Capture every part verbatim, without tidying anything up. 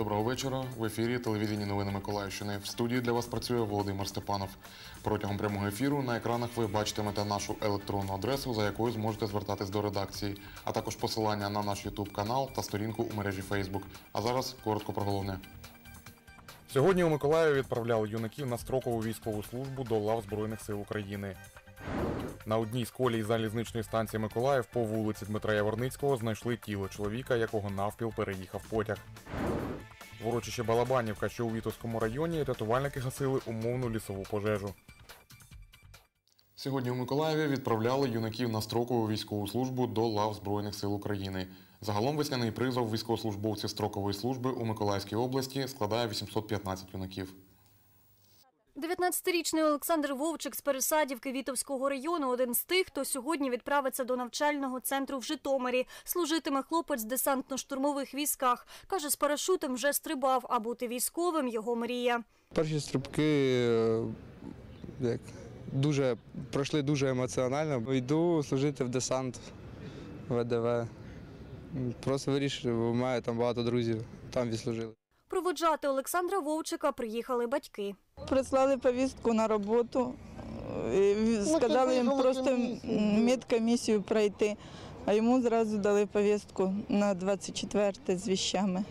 доброго вечора. В ефірі телевізійні новини Миколаївщини. В студії для вас працює Володимир Степанов. Протягом прямого ефіру на екранах ви бачитимете нашу електронну адресу, за якою зможете звертатись до редакції, а також посилання на наш ютуб-канал та сторінку у мережі Фейсбук. А зараз коротко про головне. Сьогодні у Миколаєві відправляли юнаків на строкову військову службу до лав Збройних сил України. На одній з колій залізничної станції Миколаїв по вулиці Дмитра Яворницького знайшли тіло чоловіка, якого навпіл переїхав потяг. В урочище Балабанівка, що у Вітовському районі, рятувальники гасили умовну лісову пожежу. Сьогодні у Миколаєві відправляли юнаків на строкову військову службу до лав Збройних сил України. Загалом весняний призов військовослужбовців строкової служби у Миколаївській області складає вісімсот п'ятнадцять юнаків. дев'ятнадцятирічний Олександр Вовчик з Пересадівки Вітовського району – один з тих, хто сьогодні відправиться до навчального центру в Житомирі. Служитиме хлопець в десантно-штурмових військах. Каже, з парашутом вже стрибав, а бути військовим – його мрія. Перші стрибки як, дуже, пройшли дуже емоціонально. Йду служити в десант, в ВДВ. Просто вирішив, бо маю там багато друзів, там відслужили. Проводжати Олександра Вовчика приїхали батьки. Прислали повістку на роботу, сказали їм просто медкомісію пройти, а йому зразу дали повістку на двадцять четверте з віщами.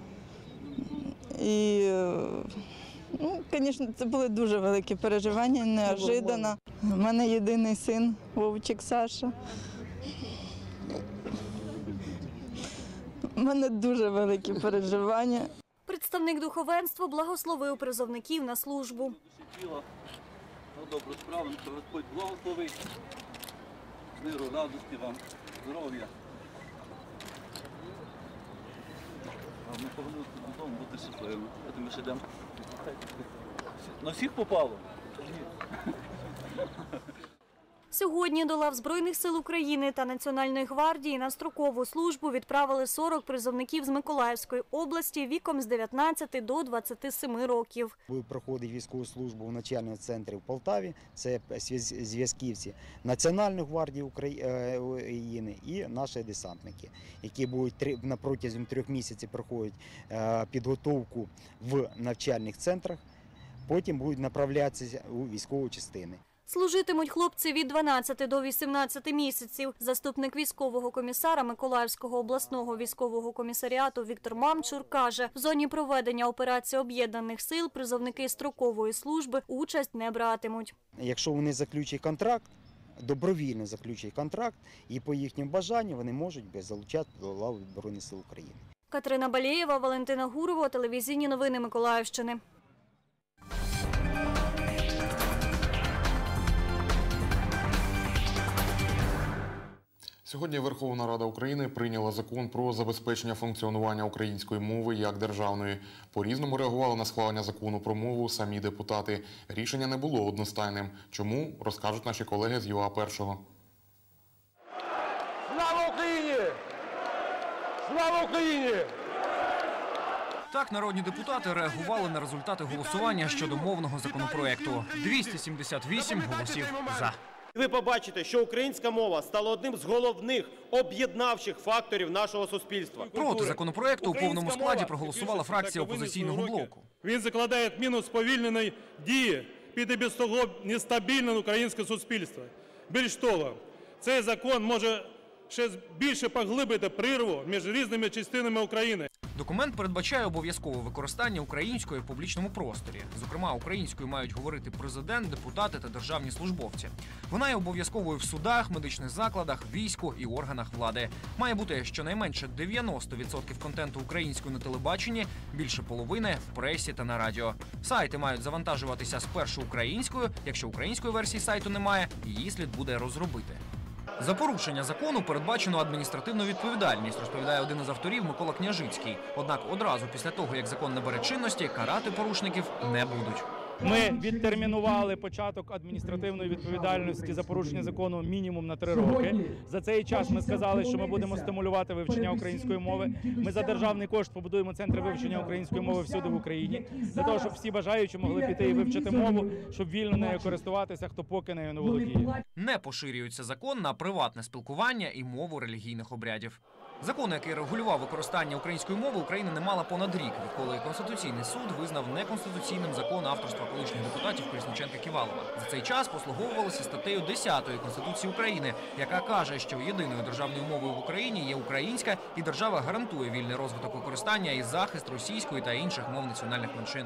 І, ну, звісно, це були дуже великі переживання, неожиданно. У мене єдиний син, Вовчик Саша. У мене дуже великі переживання. Представник духовенства благословив призовників на службу. На добру справу, що Господь благословить, миру, радості вам, здоров'я. А ми повернутися додому, бути щасливими. От ми ще йдемо. На всіх попало? Ні. Сьогодні до лав Збройних сил України та Національної гвардії на строкову службу відправили сорок призовників з Миколаївської області віком з дев'ятнадцяти до двадцяти семи років. Проходить військову службу в навчальному центрі в Полтаві, це зв'язківці Національної гвардії України і наші десантники, які будуть на протязі трьох місяців проходять підготовку в навчальних центрах, потім будуть направлятися у військові частини. Служитимуть хлопці від дванадцяти до вісімнадцяти місяців. Заступник військового комісара Миколаївського обласного військового комісаріату Віктор Мамчур каже, в зоні проведення операції Об'єднаних сил призовники строкової служби участь не братимуть. Якщо вони заключать контракт, добровільно заключать контракт, і по їхньому бажанню вони можуть залучати до лав Збройних сил України. Катерина Балєєва, Валентина Гурова, телевізійні новини Миколаївщини. Сьогодні Верховна Рада України прийняла закон про забезпечення функціонування української мови як державної. По-різному реагували на схвалення закону про мову самі депутати. Рішення не було одностайним. Чому, розкажуть наші колеги з ЮА Першого. Слава Україні! Слава Україні! Так народні депутати реагували на результати голосування щодо мовного законопроекту. двісті сімдесят вісім голосів «за». Ви побачите, що українська мова стала одним з головних об'єднавчих факторів нашого суспільства. Проти законопроекту у повному складі проголосувала фракція опозиційного блоку. Він закладає міну сповільненої дії під і без того нестабільне українське суспільство. Більш того, цей закон може ще більше поглибити прірву між різними частинами України. Документ передбачає обов'язкове використання української в публічному просторі. Зокрема, українською мають говорити президент, депутати та державні службовці. Вона є обов'язковою в судах, медичних закладах, війську і органах влади. Має бути щонайменше дев'яносто відсотків контенту українською на телебаченні, більше половини в пресі та на радіо. Сайти мають завантажуватися спершу українською. Якщо української версії сайту немає, її слід буде розробити. За порушення закону передбачено адміністративну відповідальність, розповідає один із авторів Микола Княжицький. Однак одразу після того, як закон набере чинності, карати порушників не будуть. Ми відтермінували початок адміністративної відповідальності за порушення закону мінімум на три роки. За цей час ми сказали, що ми будемо стимулювати вивчення української мови. Ми за державний кошт побудуємо центри вивчення української мови всюди в Україні, для того, щоб всі бажаючі могли піти і вивчити мову, щоб вільно нею користуватися, хто поки нею не володіє. Не поширюється закон на приватне спілкування і мову релігійних обрядів. Закон, який регулював використання української мови, Україна не мала понад рік, відколи Конституційний суд визнав неконституційним закон авторства колишніх депутатів Колесніченка-Ківалова. За цей час послуговувалися статтею десятою Конституції України, яка каже, що єдиною державною мовою в Україні є українська, і держава гарантує вільний розвиток використання і захист російської та інших мов національних меншин.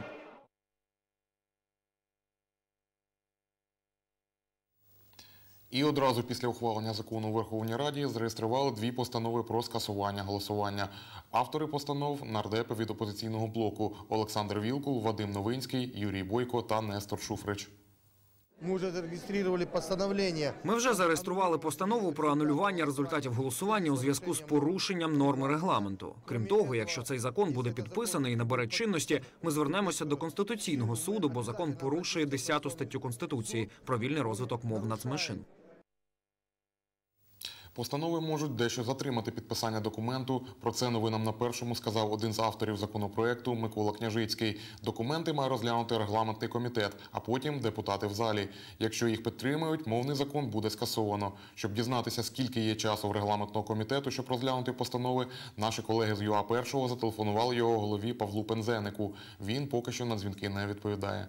І одразу після ухвалення закону у Верховній Раді зареєстрували дві постанови про скасування голосування. Автори постанов – нардепи від опозиційного блоку Олександр Вілкул, Вадим Новинський, Юрій Бойко та Нестор Шуфрич. Ми вже зареєстрували постановлення. Ми вже зареєстрували постанову про анулювання результатів голосування у зв'язку з порушенням норми регламенту. Крім того, якщо цей закон буде підписаний і набере чинності, ми звернемося до Конституційного суду, бо закон порушує десяту статтю Конституції про вільний розвиток мов нацменшин. Постанови можуть дещо затримати підписання документу. Про це новинам на першому сказав один з авторів законопроекту Микола Княжицький. Документи має розглянути регламентний комітет, а потім депутати в залі. Якщо їх підтримують, мовний закон буде скасовано. Щоб дізнатися, скільки є часу в регламентного комітету, щоб розглянути постанови, наші колеги з ю а першого зателефонували його голові Павлу Пензенику. Він поки що на дзвінки не відповідає.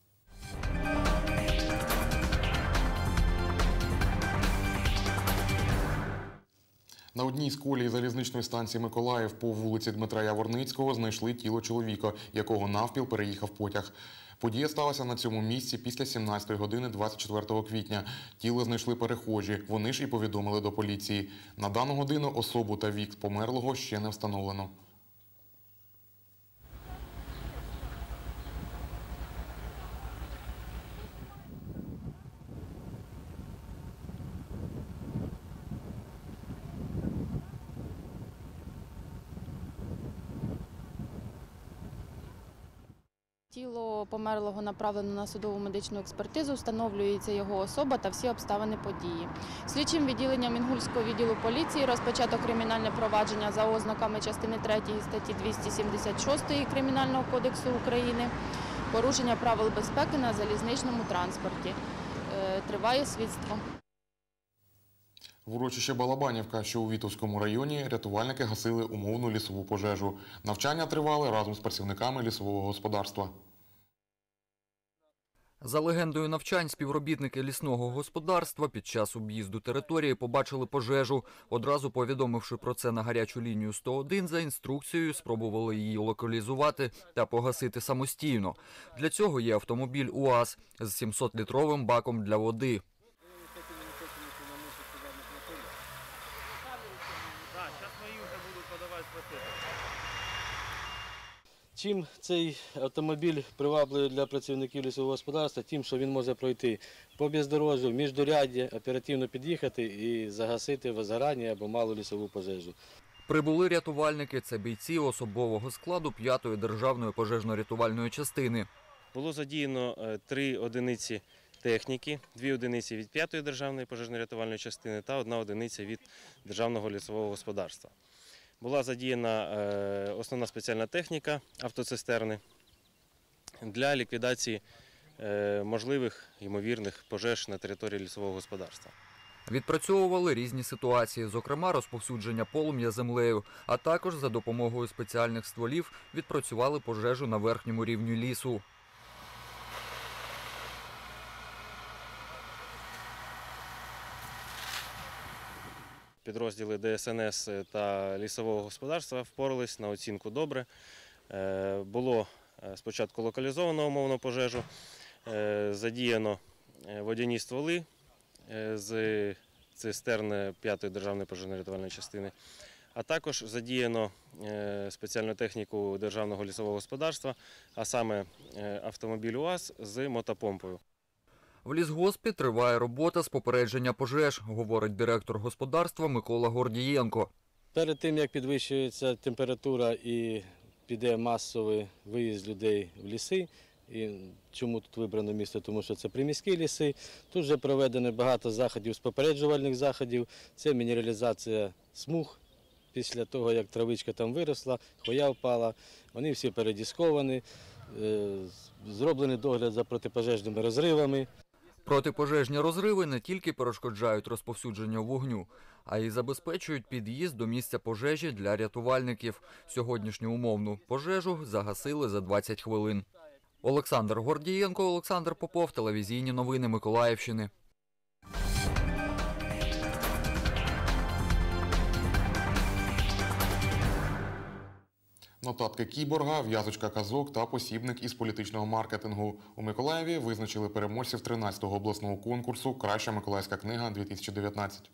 На одній з колій залізничної станції Миколаїв по вулиці Дмитра Яворницького знайшли тіло чоловіка, якого навпіл переїхав потяг. Подія сталася на цьому місці після сімнадцятої години двадцять четвертого квітня. Тіло знайшли перехожі, вони ж і повідомили до поліції. На дану годину особу та вік померлого ще не встановлено. Тіло померлого направлено на судову медичну експертизу, встановлюється його особа та всі обставини події. Слідчим відділенням Інгульського відділу поліції розпочато кримінальне провадження за ознаками частини третьої статті двісті сімдесят шостої Кримінального кодексу України, порушення правил безпеки на залізничному транспорті. Триває слідство. В урочище Балабанівка, що у Вітовському районі, рятувальники гасили умовну лісову пожежу. Навчання тривали разом з працівниками лісового господарства. За легендою навчань, співробітники лісного господарства під час об'їзду території побачили пожежу. Одразу повідомивши про це на гарячу лінію сто один, за інструкцією спробували її локалізувати та погасити самостійно. Для цього є автомобіль УАЗ з сімсотлітровим баком для води. Чим цей автомобіль привабливий для працівників лісового господарства, тим, що він може пройти по бездорожжю, міждоряддя, оперативно під'їхати і загасити возгорання або малу лісову пожежу. Прибули рятувальники – це бійці особового складу п'ятої державної пожежно-рятувальної частини. Було задіяно три одиниці техніки, дві одиниці від п'ятої державної пожежно-рятувальної частини та одна одиниця від державного лісового господарства. Була задіяна основна спеціальна техніка автоцистерни для ліквідації можливих ймовірних пожеж на території лісового господарства. Відпрацьовували різні ситуації, зокрема розповсюдження полум'я землею, а також за допомогою спеціальних стволів відпрацювали пожежу на верхньому рівні лісу. Підрозділи Де Ес Ен Ес та лісового господарства впорались на оцінку добре. Було спочатку локалізовано умовну пожежу, задіяно водяні стволи з цистерн п'ятої державної пожежно-рятувальної частини, а також задіяно спеціальну техніку державного лісового господарства, а саме автомобіль УАЗ з мотопомпою. В лісгоспі триває робота з попередження пожеж, говорить директор господарства Микола Гордієнко. Перед тим, як підвищується температура і піде масовий виїзд людей в ліси, і чому тут вибрано місце? Тому що це приміські ліси, тут вже проведено багато заходів з попереджувальних заходів, це мінералізація смуг. Після того, як травичка там виросла, хвоя впала, вони всі передісковані, зроблений догляд за протипожежними розривами. Протипожежні розриви не тільки перешкоджають розповсюдженню вогню, а й забезпечують під'їзд до місця пожежі для рятувальників. Сьогоднішню умовну пожежу загасили за двадцять хвилин. Олександр Гордієнко, Олександр Попов, телевізійні новини Миколаївщини. Нотатки кіборга, в'язочка казок та посібник із політичного маркетингу. У Миколаєві визначили переможців тринадцятого обласного конкурсу «Краща миколаївська книга дві тисячі дев'ятнадцять».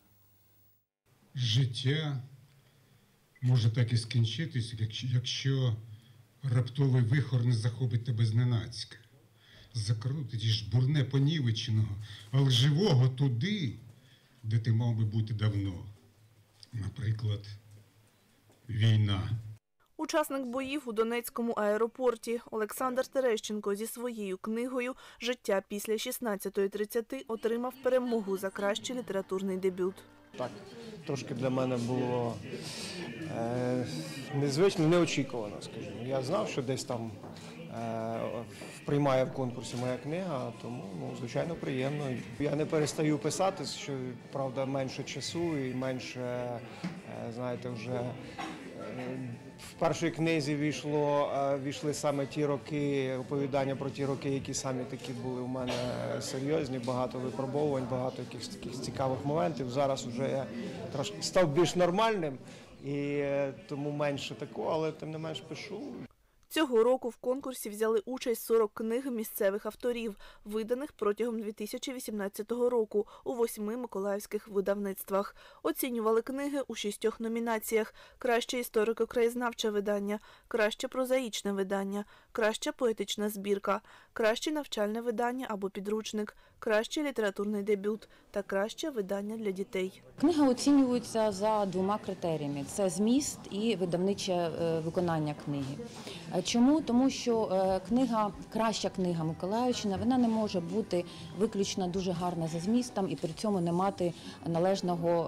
Життя може так і скінчитися, якщо раптовий вихор не захопить тебе зненацька. Закрутить і жбурне понівеченого, але живого туди, де ти мав би бути давно. Наприклад, війна. Учасник боїв у Донецькому аеропорті Олександр Терещенко зі своєю книгою «Життя після шістнадцятої тридцяти» отримав перемогу за кращий літературний дебют. Так, трошки для мене було е, незвично, неочікувано, скажімо. Я знав, що десь там е, приймає в конкурсі моя книга, тому, ну, звичайно, приємно. Я не перестаю писати, що, правда, менше часу і менше, е, знаєте, вже... В першій книзі війшло, війшли саме ті роки, оповідання про ті роки, які самі такі були у мене серйозні, багато випробовувань, багато якихось таких цікавих моментів. Зараз вже я трошки став більш нормальним і тому менше такого, але тим не менш пишу. Цього року в конкурсі взяли участь сорок книг місцевих авторів, виданих протягом дві тисячі вісімнадцятого року у восьми миколаївських видавництвах. Оцінювали книги у шістьох номінаціях: краще історико-краєзнавче видання, краще прозаїчне видання, краща поетична збірка, краще навчальне видання або підручник, кращий літературний дебют та краще видання для дітей. Книга оцінюється за двома критеріями – це зміст і видавниче виконання книги. Чому? Тому що книга, краща книга Миколаївщина, вона не може бути виключно дуже гарна за змістом і при цьому не мати належного,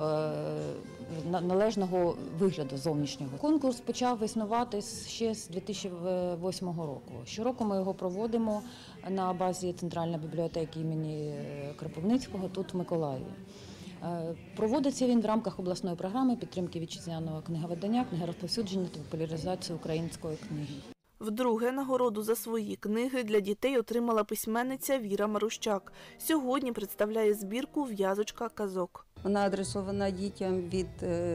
належного вигляду зовнішнього. Конкурс почав існувати ще з дві тисячі восьмого року. Щороку ми його проводимо на базі Центральної бібліотеки імені Кропивницького тут в Миколаєві. Проводиться він в рамках обласної програми підтримки вітчизняного книговидання, книгорозповсюдження та популяризації української книги. Вдруге нагороду за свої книги для дітей отримала письменниця Віра Марущак. Сьогодні представляє збірку «В'язочка казок». Вона адресована дітям від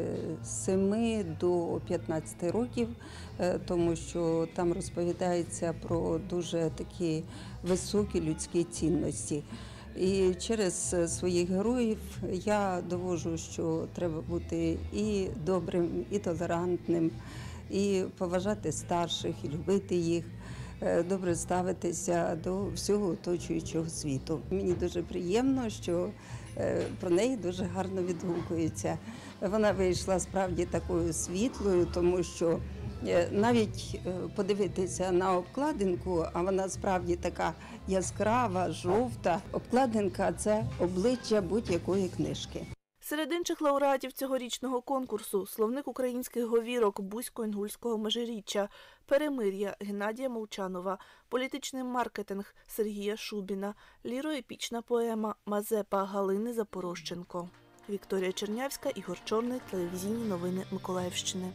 семи до п'ятнадцяти років, тому що там розповідається про дуже такі високі людські цінності. І через своїх героїв я доводжу, що треба бути і добрим, і толерантним, і поважати старших, і любити їх, добре ставитися до всього оточуючого світу. Мені дуже приємно, що про неї дуже гарно відгукується. Вона вийшла справді такою світлою, тому що навіть подивитися на обкладинку, а вона справді така яскрава, жовта. Обкладинка – це обличчя будь-якої книжки. Серед інших лауреатів цьогорічного конкурсу – словник українських говірок Бузько-Інгульського межиріччя, перемир'я Геннадія Молчанова, політичний маркетинг Сергія Шубіна, ліроепічна поема Мазепа Галини Запорожченко. Вікторія Чернявська, Ігор Чорний, телевізійні новини Миколаївщини.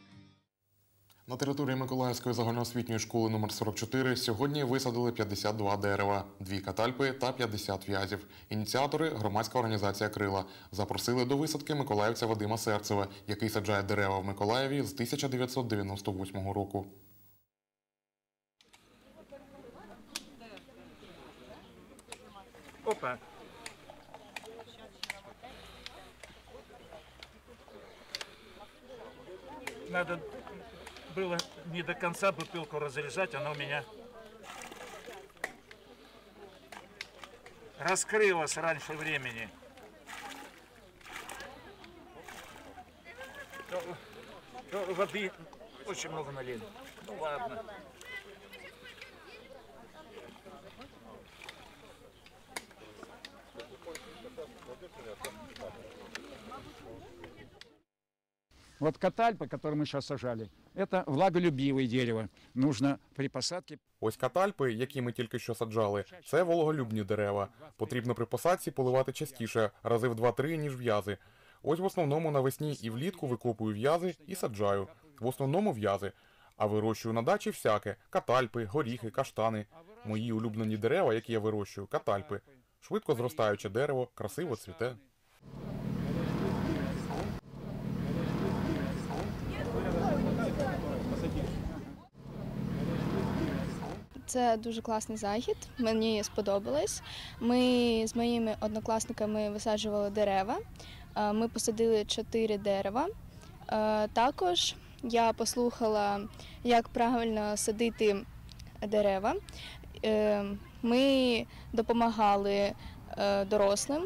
На території Миколаївської загальноосвітньої школи номер сорок чотири сьогодні висадили п'ятдесят два дерева, дві катальпи та п'ятдесят в'язів. Ініціатори – громадська організація «Крила». Запросили до висадки миколаївця Вадима Серцева, який саджає дерева в Миколаєві з тисяча дев'ятсот дев'яносто восьмого року. Опа. Надо было не до конца бутылку разрезать, она у меня раскрылась раньше времени. Воды очень много налили. Ну ладно. Вот катальпа, который мы сейчас сажали, это влаголюбивое дерево. Нужно при посадке... Ось катальпи, які ми тільки що саджали, це вологолюбні дерева. Потрібно при посадці поливати частіше, рази в два-три, ніж в'язи. Ось в основному навесні і влітку викопую в'язи і саджаю. В основному в'язи. А вирощую на дачі всяке – катальпи, горіхи, каштани. Мої улюблені дерева, які я вирощую – катальпи. Швидко зростаюче дерево, красиво цвіте. Це дуже класний захід, мені сподобалось. Ми з моїми однокласниками висаджували дерева, ми посадили чотири дерева. Також я послухала, як правильно садити дерева. Ми допомагали дорослим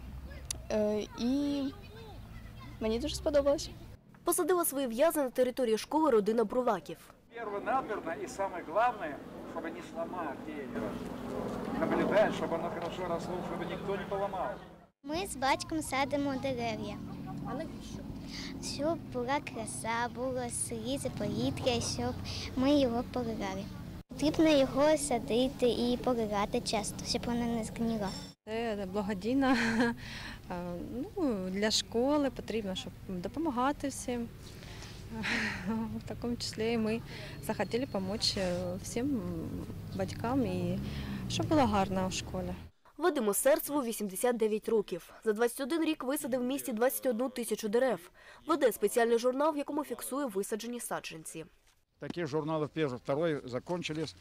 і мені дуже сподобалось. Посадила свої в'язи на території школи родина Бруваків. Первонаперво и самое главное, чтобы не сломать дерево. Наблюдать, чтобы оно хорошо росло, чтобы никто не поломал. Ми з батьком садимо дерев'я. А навіщо? Щоб була краса, було свіже повітря, щоб ми його поливали. Потрібно його садити і поливати часто, щоб воно не згнило. Це благодійно, ну, для школи потрібно, щоб допомагати всім. В такому числі ми захотіли допомогти всім батькам і щоб було гарно в школі. Вадиму Серцеву вісімдесят дев'ять років. За двадцять один рік висадив в місті двадцять одну тисячу дерев. Веде спеціальний журнал, в якому фіксує висаджені саджанці. Такі журнали перший, второй закончились.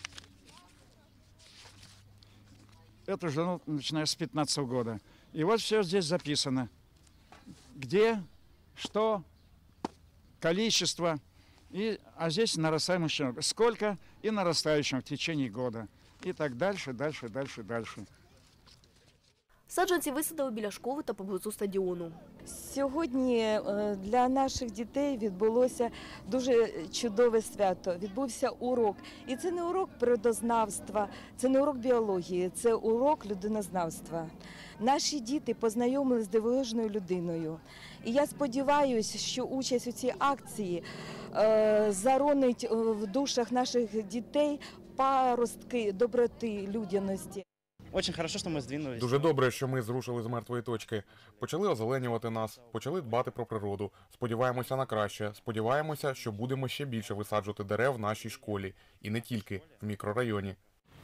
Это журнал начиная с пятнадцатого года. И вот все здесь записано. Где, что, количество, и, а здесь нарастающим, сколько и нарастающим в течение года. И так дальше, дальше, дальше, дальше. Саджанці висадили біля школи та поблизу стадіону. Сьогодні для наших дітей відбулося дуже чудове свято. Відбувся урок. І це не урок природознавства, це не урок біології, це урок людинознавства. Наші діти познайомилися з дивовижною людиною. І я сподіваюся, що участь у цій акції е, заронить в душах наших дітей паростки доброти, людяності. Очень хорошо, що ми здвинулись. Дуже добре, що ми зрушили з мертвої точки. Почали озеленювати нас, почали дбати про природу. Сподіваємося на краще. Сподіваємося, що будемо ще більше висаджувати дерев в нашій школі. І не тільки в мікрорайоні.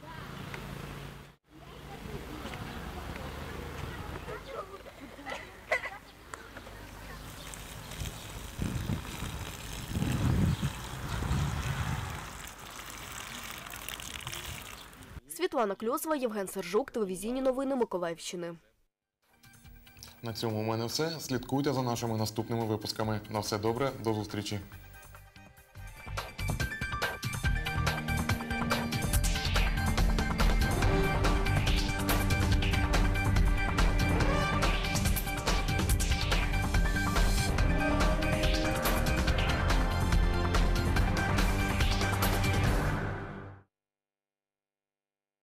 Світлана Кльосова, Євген Сержук, телевізійні новини Миколаївщини. На цьому у мене все. Слідкуйте за нашими наступними випусками. На все добре, до зустрічі.